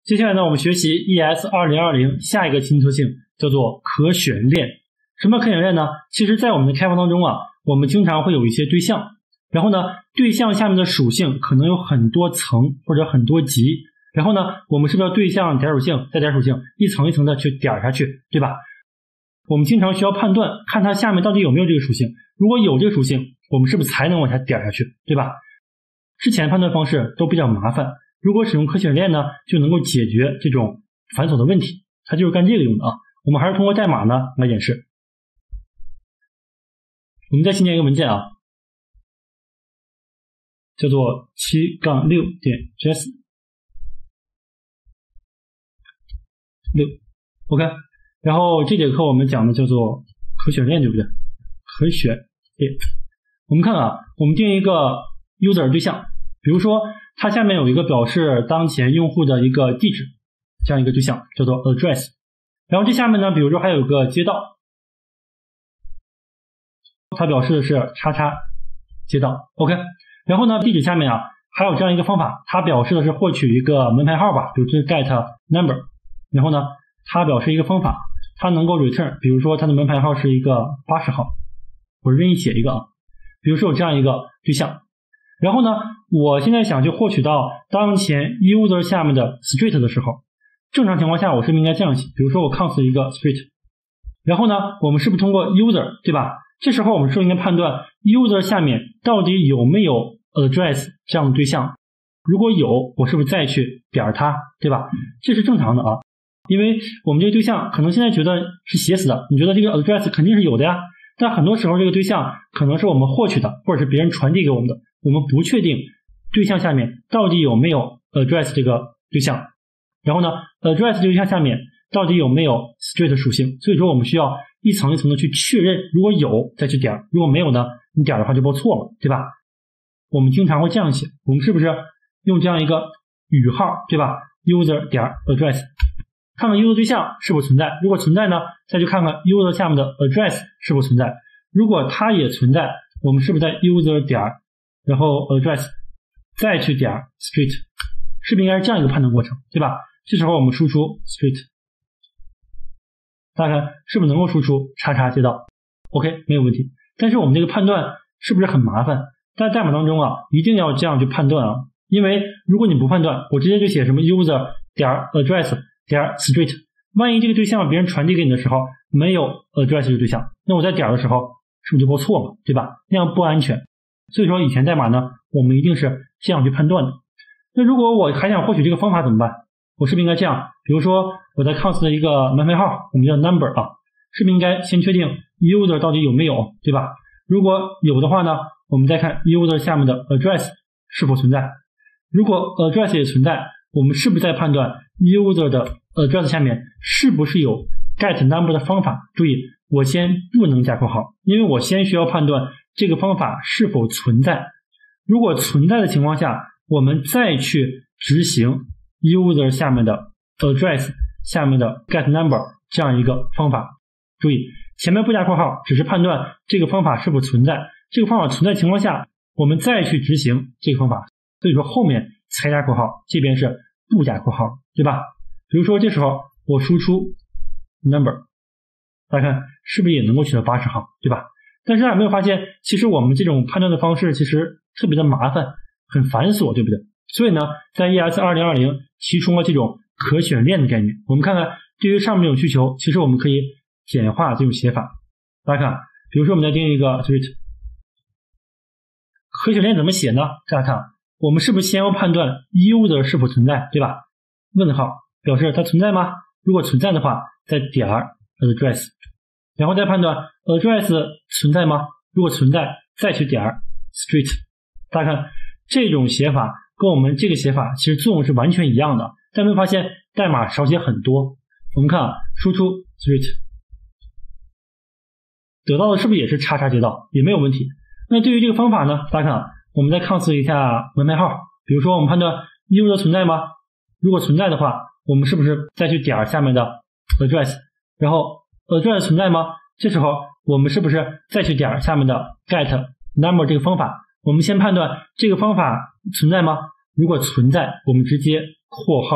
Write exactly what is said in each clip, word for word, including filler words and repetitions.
接下来呢，我们学习 E S 二零二零下一个新特性叫做可选链。什么可选链呢？其实在我们的开发当中啊，我们经常会有一些对象，然后呢，对象下面的属性可能有很多层或者很多级，然后呢，我们是不是要对象点属性再点属性，一层一层的去点下去，对吧？我们经常需要判断，看它下面到底有没有这个属性，如果有这个属性，我们是不是才能往下点下去，对吧？之前判断方式都比较麻烦，如果使用可选链呢，就能够解决这种繁琐的问题，它就是干这个用的啊。我们还是通过代码呢来演示。我们再新建一个文件啊，叫做 七杠六 点 js 六 OK， 然后这节课我们讲的叫做可选链，对不对？可选链，我们看啊，我们定一个 user 对象，比如说它下面有一个表示当前用户的一个地址，这样一个对象叫做 address， 然后这下面呢，比如说还有个街道，它表示的是叉叉街道 OK， 然后呢，地址下面啊还有这样一个方法，它表示的是获取一个门牌号吧，比如说 get number， 然后呢，它表示一个方法，它能够 return， 比如说它的门牌号是一个八十号，我任意写一个啊，比如说有这样一个对象，然后呢，我现在想去获取到当前 user 下面的 street 的时候，正常情况下我是不是应该这样写，比如说我 const 一个 street， 然后呢，我们是不是通过 user 对吧？这时候我们是不是应该判断 user 下面到底有没有 address 这样的对象，如果有，我是不是再去点它，对吧？这是正常的啊，因为我们这个对象可能现在觉得是写死的，你觉得这个 address 肯定是有的呀，但很多时候这个对象可能是我们获取的，或者是别人传递给我们的，我们不确定对象下面到底有没有 address 这个对象，然后呢 address 这个对象下面到底有没有 street 属性，所以说我们需要一层一层的去确认，如果有再去点，如果没有呢，你点的话就报错了，对吧？我们经常会这样写，我们是不是用这样一个语号，对吧？ user 点 address， 看看 user 对象是否存在，如果存在呢，再去看看 user 下面的 address 是否存在，如果它也存在，我们是不是在 user 点然后 address 再去点 street， 是不是应该是这样一个判断过程，对吧？这时候我们输出 street， 大家看是不是能够输出叉叉街道 OK， 没有问题。但是我们这个判断是不是很麻烦？在代码当中啊，一定要这样去判断啊，因为如果你不判断，我直接就写什么 user 点 address 点 street， 万一这个对象别人传递给你的时候没有 address 这个对象，那我在点的时候是不是就报错了，对吧？那样不安全。所以说以前代码呢，我们一定是这样去判断的。那如果我还想获取这个方法怎么办？我是不是应该这样？比如说我在 const 的一个门牌号，我们叫 number 啊，是不是应该先确定 user 到底有没有，对吧？如果有的话呢，我们再看 user 下面的 address 是否存在。如果 address 也存在，我们是不是在判断 user 的 address 下面是不是有 get number 的方法？注意，我先不能加括号，因为我先需要判断这个方法是否存在。如果存在的情况下，我们再去执行 user 下面的 address 下面的 get number 这样一个方法。注意，前面不加括号，只是判断这个方法是否存在。这个方法存在情况下，我们再去执行这个方法。所以说后面才加括号，这边是不加括号，对吧？比如说这时候我输出 number， 大家看是不是也能够取得八十号，对吧？但是大家有没有发现，其实我们这种判断的方式其实特别的麻烦，很繁琐，对不对？所以呢，在 E S 二零二零 提出了这种可选链的概念。我们看看对于上面这种需求，其实我们可以简化这种写法。大家看，比如说我们再定一个 street， 可选链怎么写呢？大家看，我们是不是先要判断 user 是否存在，对吧？问号表示它存在吗？如果存在的话，再点 address， 然后再判断 address 存在吗？如果存在，再去点 street。大家看这种写法跟我们这个写法其实作用是完全一样的，但没有发现代码少写很多。我们看啊，输出 street， 得到的是不是也是叉叉街道？也没有问题。那对于这个方法呢，大家看啊，我们再 const 一下门牌号，比如说我们判断 user 存在吗？如果存在的话，我们是不是再去点下面的 address， 然后 address 存在吗？这时候我们是不是再去点下面的 get number 这个方法？我们先判断这个方法存在吗？如果存在，我们直接括号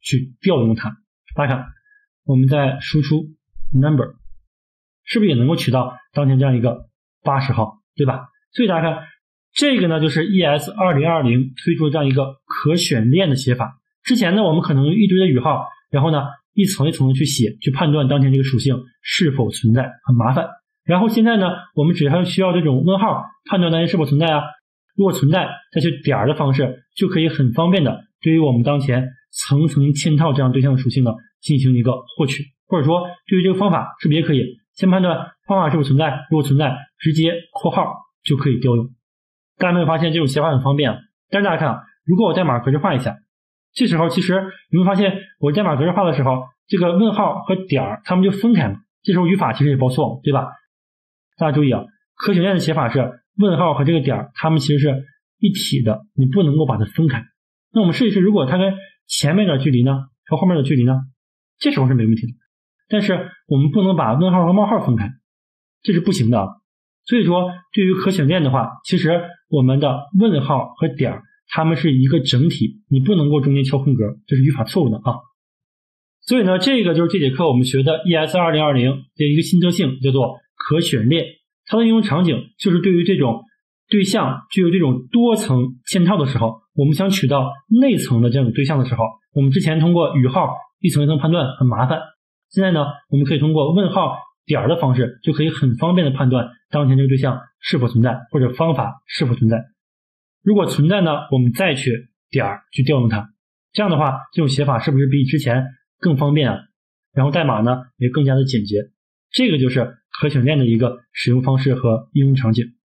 去调用它。大家看，我们在输出 number， 是不是也能够取到当前这样一个八十号，对吧？所以大家看，这个呢就是 E S 二零二零 推出的这样一个可选链的写法。之前呢，我们可能用一堆的语号，然后呢一层一层的去写，去判断当前这个属性是否存在，很麻烦。然后现在呢，我们只要需要这种问号判断当前是否存在啊，如果存在，再去点的方式，就可以很方便的对于我们当前层层嵌套这样对象的属性呢进行一个获取，或者说对于这个方法是不是也可以先判断方法是否存在，如果存在，直接括号就可以调用。大家没有发现这种写法很方便啊？但是大家看啊，如果我代码格式化一下，这时候其实你会发现，我代码格式化的时候，这个问号和点儿它们就分开了，这时候语法其实也报错了，对吧？大家注意啊，可选链的写法是问号和这个点儿它们其实是一体的，你不能够把它分开。那我们试一试，如果它跟前面的距离呢和后面的距离呢，这时候是没问题的。但是我们不能把问号和冒号分开，这是不行的啊。所以说对于可选链的话，其实我们的问号和点它们是一个整体，你不能够中间敲空格，这是语法错误的啊。所以呢，这个就是这节课我们学的 E S 二零二零 的一个新特性，叫做可选链。它的应用场景就是对于这种对象具有这种多层嵌套的时候，我们想取到内层的这种对象的时候，我们之前通过语号一层一层判断很麻烦，现在呢我们可以通过问号点的方式，就可以很方便的判断当前这个对象是否存在，或者方法是否存在。如果存在呢，我们再去点去调用它，这样的话这种写法是不是比之前更方便啊？然后代码呢也更加的简洁。这个就是可选链的一个使用方式和应用场景。